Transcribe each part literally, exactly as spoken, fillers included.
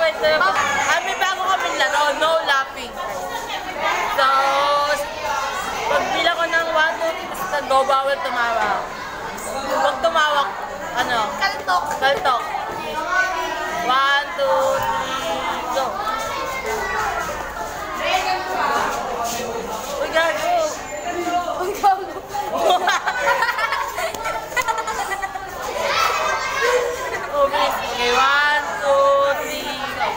wait. Ah, may bago kami laro, no laughing. So, pag bilang ko ng one, two, three, go, bawal tumawa. Huwag tumawak, ano? Kaltok. Kaltok. One, two, three, go. Uy, gago. Uy, gago. Oh, please. Okay, one, two, three, go.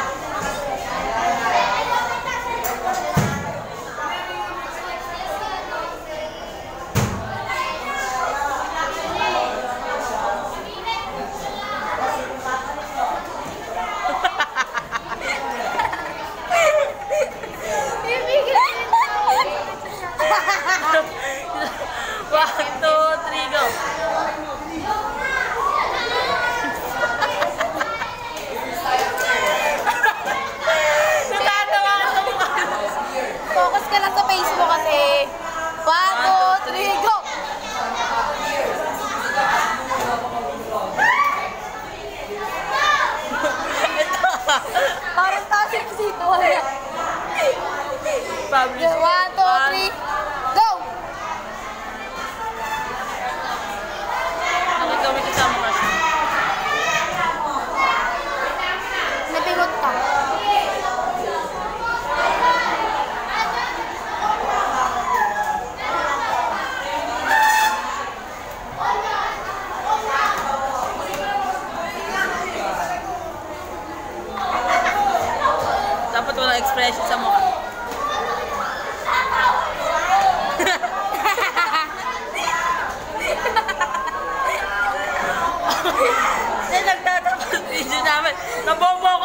One, two, three, go. Natatawa ka sa mukha. Focus ka lang sa Facebook kasi. One, two, three, go! Parang tasik dito. Publish. One, two, three, go! Nakagawin ka sa mukha siya. Nabigot ka. Dapat walang expression sa mukha. Hindi, nagtatapos video namin. Nabongbo